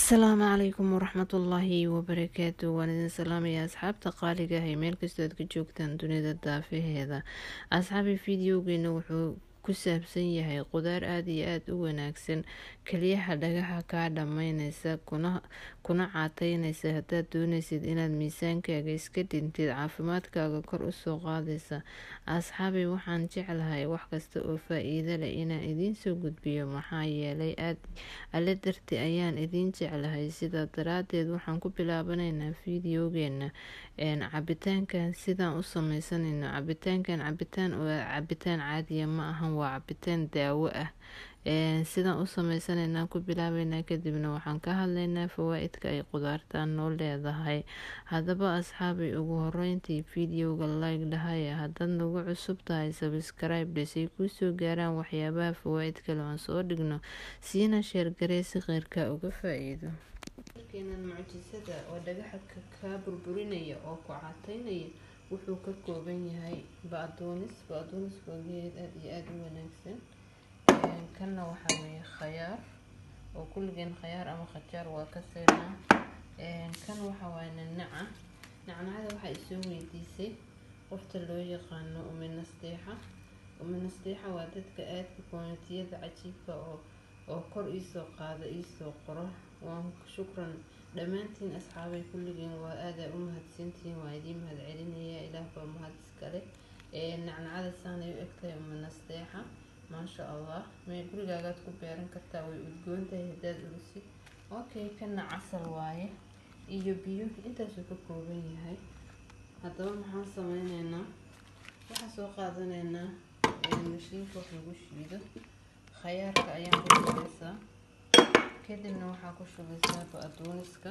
السلام عليكم ورحمة الله وبركاته. وأنا سلام يا أصحاب تقاليقة هي ميل كستود كجوجتان دونيدا دافهeda أصحابي فيديوغينا wuxuu ku saabsan yahay qudaar aad iyo aad u wanaagsan kaliyaha dhagaxa ka dhamaynaysa kuna caataynaysa hadaad doonaysid inaad miisaankaaga iska dhintid caafimaadkaaga kor u soo qaadaysa. asxaabi waxaan jeclahay wax kasta oo faa'iido leh inaan idiin soo gudbiyo maxaa yeelay aad alle darti ayaan idiin jeclahay. sidaa daraadeed waxaan ku bilaabanaynaa fiidiyoogeena cabitaankan sidaan u sameysanayno. cabitaan oo cabitaan caadiya ma ahan, waa cabitaan daawo ah. sidaan u sameysanayna ku bilaabeynaa kadibna waxaan ka hadlaynaa fawaa'idka ay qudaartan noo leedahay. haddaba asxaabi ugu horeyntii fiidiyowga like dhahaya, haddaad nagu cusub tahay subscribe si kuu soo gaaraan waxyaabaha fawaa'idka leh aan soo dhigno, siina sheer garee si khayrka uga faa'iido. markeenan mucjisada oo dhagaxa ka burburinaya oo ku caataynaya wuxuu ka kooban yahay ba'doonis waa geed aad iyo aad u wanaagsan. kanna waxaa weeye khayaar oo kulligeen khayaar ama khajaar waa ka seernaa. kan waxaa waaye nacnacada waxaa isoo weydiisay qofta loo yaqaano uminasteexa waa dadka aadka koonatiyada cajiibka oo kor iisoo qaada iisoo qoro. waan shukran dhammaantiin asxaabay kulligeen waa aadaa u mahadsantihiin, waa idiin mahad celinaya, ilaah baa mahad iskale. nacnacada saanay u egtahay uminasteexa maasha allah, may gurigaagaad ku beeran kartaa, way udgoon tahay hadaad urisid. okay, kana casal waaye iyo biyo intaasuu ka kooban yahay. haddaba maxaan sameyneynaa, waxaan soo qaadanaynaa mashiinka wax lagu shiido. khayaarka ayaan ku shubaysaa, kadibna waxaa ku shubaysaa ba'dooniska,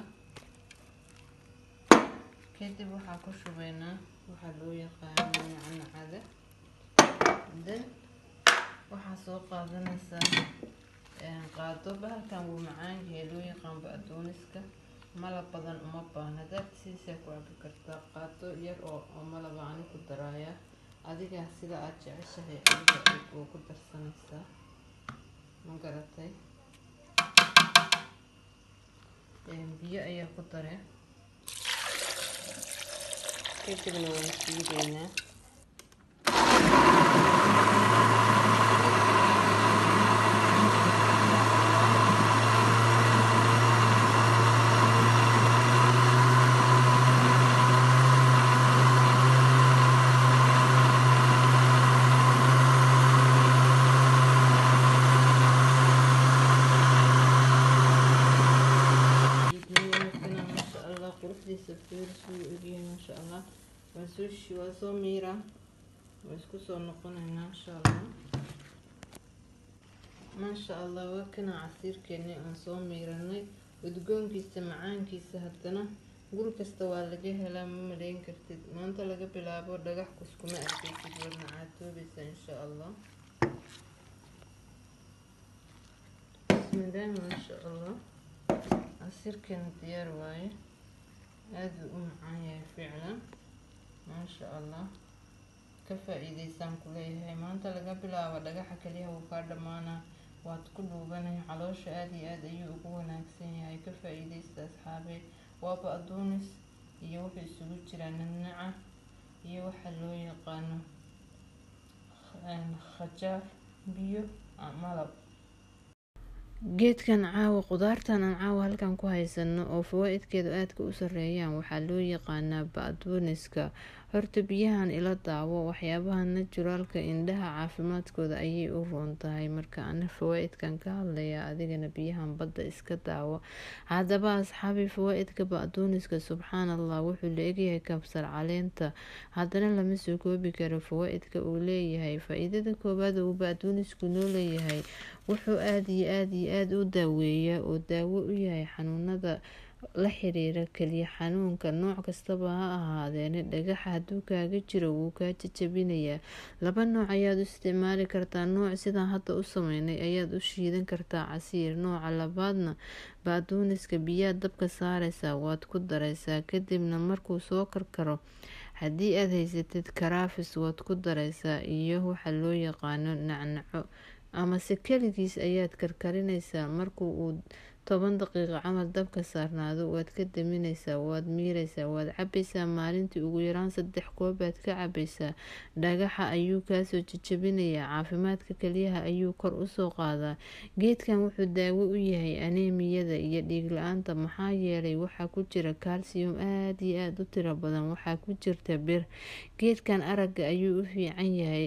kadib waxaa ku shubaynaa waxaa loo yaqaano nacnacada. dan waxaa soo qaadanaysaa qaado. bahalkan wuu macaan yahay, loo yaqaan ba'dooniska. malab badan uma baahna, hadaad sidiisaa ku cabi kartaa. qaado yar oo malaba ani ku daraaya, adiga sida aad jeceshahay adiga oo ku darsanaysaa, ma garatay. biyo ayaa ku daree, kadibna waan shiidaynaa. maasha allah waa soo miiraa, waa isku soo noqonaynaa insha allah. maasha allah waa kana casiirkeennii aan soo miiranay, udgoonkiisa macaankiisa haddana guri kasta waa laga helaa, ma malayn kartid. maanta laga bilaabo dhagax kuskuma arkaysid, wadna caatoobaysa insha allah. bismillah, maasha allah casiirkeena diyaar waaye, aad u macaan yahay ficlan maasha allah. ka faa'iidaysaan ku leeyahay. maanta laga bilaabo dhagaxa kaliya wuu kaa dhamaanaa, waad ku dhuubanay caloosha, aad iyo aad ayuu ugu wanaagsan yahay. ka faa'iidaysta asxaabe. waa ba'doonis iyo wuxuu isugu jiraa nacnaca iyo waxa loo yaqaano khajaar, biyo, malab. geedkan caawa qudaartan aan caawa halkan ku haysano oo fawaa'idkeedu aadka u sareeyaan waxaa loo yaqaanaa ba'dooniska. horta biyahan ila daawo, waxyaabaha naturalka indhaha caafimaadkooda ayay u roon tahay. marka ana fawaa'idkan ka hadlaya, adigana biyahan badda iska daawo. haddaba asxaabi fawaa'idka ba'dooniska subxaan allah wuxuu la egyahay kabsar caleenta, haddana lama soo koobi karo fawaa'idka uu leeyahay. faa'iidada koowaad uu ba'doonisku noo leeyahay, wuxuu aad iyo aad u daaweeyaa oo daawo u yahay xanuunada la xiriira kaliya xanuunka nooc kastaba ha ahaadeene. dhagaxa hadduu kaaga jiro wuu kaa jajabinayaa. laba nooc ayaad u isticmaali kartaa. nooc sidaan hadda u sameynay ayaad u shiidan kartaa casiir. nooca labaadna ba'dooniska biyaad dabka saaraysaa, waad ku daraysaa, kadibna markuu soo karkaro haddii aad haysatid karaafis waad ku daraysaa iyo waxa loo yaqaano nacnaco, ama se keligiis ayaad karkarinaysaa. markuu uu 10 daqiiqo camal dabka saarnaado, waad ka daminaysaa, waad miiraysaa, waad cabaysaa. Maalintii ugu yaraan 3 koob baad ka cabaysaa. Dhagaxa ayuu kaasoo jajabinayaa, caafimaadka kelyaha ayuu kor usoo qaadaa. Geedkan wuxuu daawo u yahay aneemiyada iyo dhiig la-aanta, maxaa yeelay waxaa ku jira calcium aad iyo aad u tiro badan, waxaa ku jirta bir. Geedkan aragga ayuu u fiican yahay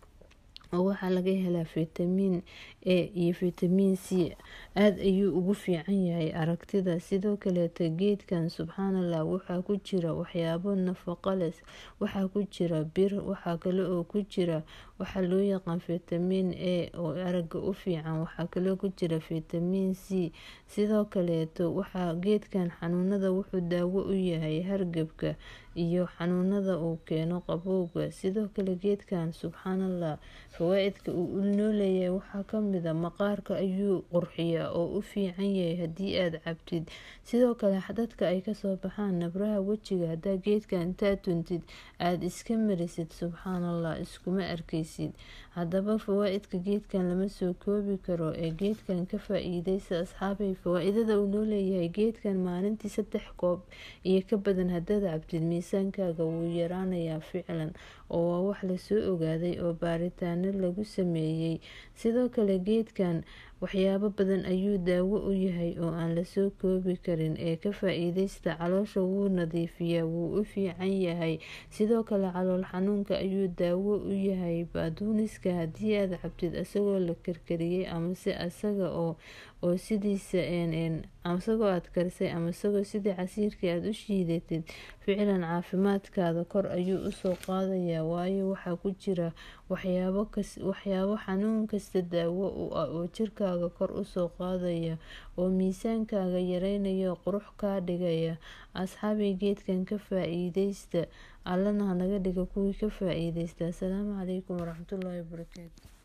oo waxaa laga helaa fitamiin A iyo fitamiin C, aad ayuu ugu fiican yahay aragtida. Sidoo kaleeto geedkan subxaanallah waxaa ku jira waxyaabo nafaqo leh, waxaa ku jira bir, waxaa kale oo ku jira waxaa loo yaqaan fitamiin A oo aragga u fiican, waxaa kaloo ku jira fitamiin C. Sidoo kaleeto waxaa geedkan xanuunada wuxuu daawo u yahay hargabka iyo xanuunada uu keeno qabowga. Sidoo kale geedkan subxaanallah fawaaidka uu nooleeyahay waxaa kamid a maqaarka ayuu qurxiyaa oo u fiican yahay haddii aad cabtid. Sidoo kale dadka ay kasoo baxaan nabraha wejiga, haddaa geedkan intaad tuntid aad iska marisid subxaanallah iskuma arkaysid. Haddaba fawaaidka geedkan lama soo koobi karo, ee geedkan ka faa'iideysa asxaabay. Fawaaidada uu nooleeyahay geedkan maalintii 3 koob iyo ka badan haddaad cabtid, miisaankaaga wuu yaraanayaa ficlan, oo waa wax lasoo ogaaday oo baaritaano lagu sameeyey. Sidoo kale geedkan waxyaabo badan ayuu daawo u yahay oo aan lasoo koobi karin, ee ka faa'iideysta. Caloosha wuu nadiifiyaa, wuu u fiican yahay. Sidoo kale calool xanuunka ayuu daawo u yahay. Baaduuniska haddii aad cabtid asagoo la karkariyey amase asaga oo sidiisa asagoo aad karisay ama asagoo sidii casiirkii aad u shiidatid, ficlan caafimaadkaada kor ayuu usoo qaadayaa, waayo waxaa ku jira waxyaabo xanuun kasta daawo u ah oo jirkaaga kor usoo qaadaya, oo miisaankaaga yareynaya, qurux kaa dhigaya. Asxaabay geedkan ka faa'iideysta, allana hanaga dhiga kuwii ka faa'iideysta. Asalaamu calaykum waraxmatullaahi wabarakaatu.